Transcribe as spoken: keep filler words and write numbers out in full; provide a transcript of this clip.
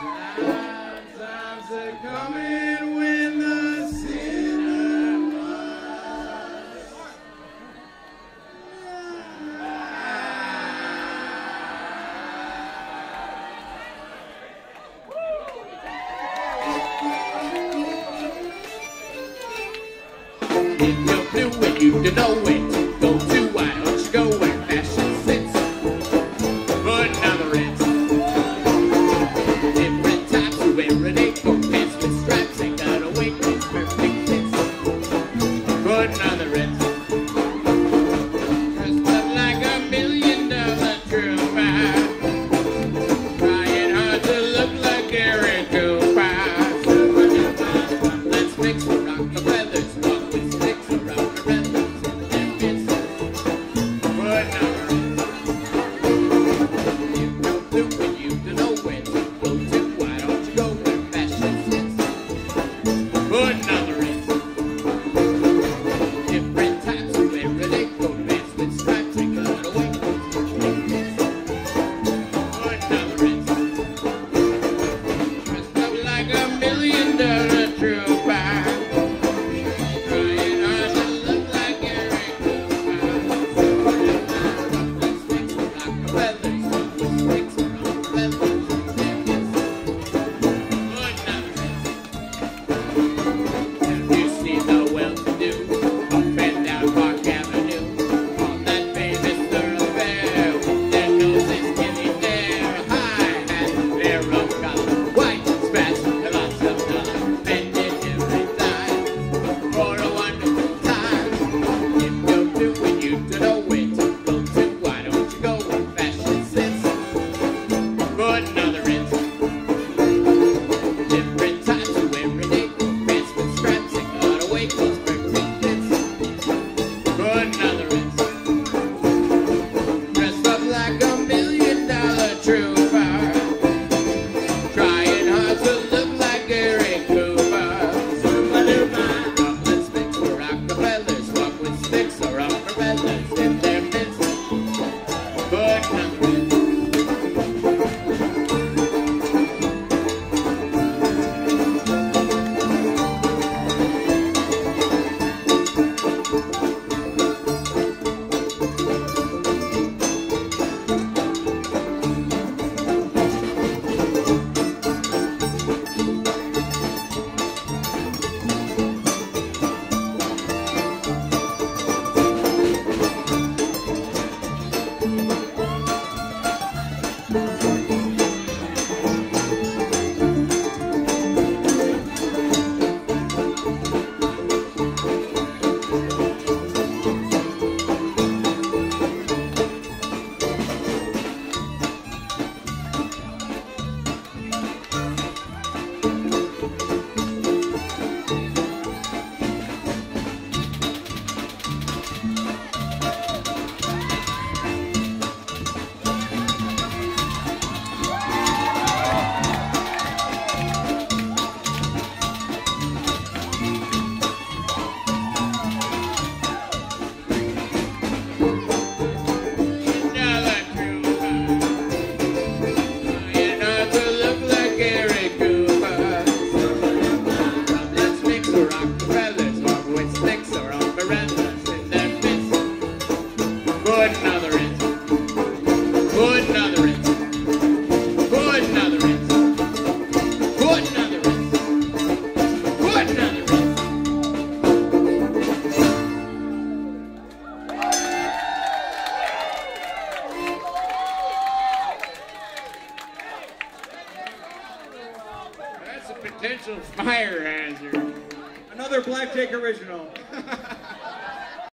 Times are coming when the sinner must. If you're blue and you don't know it, go to why don't you go where fashion sits? Put another Ritz. Different types of everyday coat pants with stripes and cutaway things, perfect fits. Put another Ritz. Dressed up like a million dollar trooper, trying hard to look like Gary Cooper. Let's mix the rock the feathers, walk with sticks around the feathers in their midst. Put another Ritz. You know blue and you don't know where to go to. Why don't you go where fashion sits? Put another Ritz. Different types of everyday coat pants with stripes and cutaway coats. Put another Ritz. Dressed up like a million dollar trooper, trying hard to look like Gary Cooper. Let's mix the rock the feathers, walk with sticks around the feathers in their midst. Put another Ritz. Have you seen the well-to-do up and down Park Avenue on that famous thoroughfare with their noses skinny there, high hats, their rough collar, white spats, and lots of dollars spending every time for a wonderful time? If you're blue and you don't know where to go to, why don't you go where fashion sits? Put another Ritz. Different types of everyday coat pants with straps and cutaway clothes, perfect fits. Put another Ritz. Dressed up like a million dollar trooper, trying hard to look like Gary Cooper. Come, let's mix the Rockefellers, walk with sticks or umbrellas in their midst. Put another Ritz. Dollar trooper, trying hard to look like Gary Cooper. Come, let's mix the Rockefellers, walk with sticks or umbrellas in their midst. Put another Ritz. Put another Ritz. Put another Ritz. Put another Ritz. Put another Ritz. That's a potential fire hazard. Another Black Jake original.